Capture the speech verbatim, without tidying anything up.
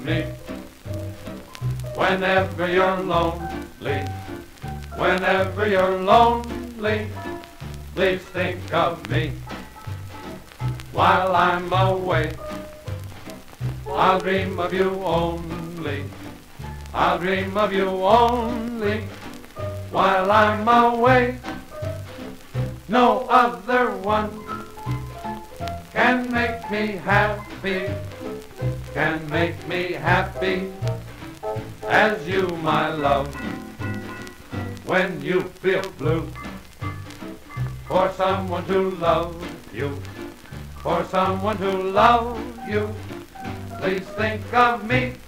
me. Whenever you're lonely, whenever you're lonely, please think of me. While I'm away, I'll dream of you only. I'll dream of you only. While I'm away, no other one can make me happy, can make me happy as you, my love. When you feel blue, for someone to love you, for someone to love you, please think of me.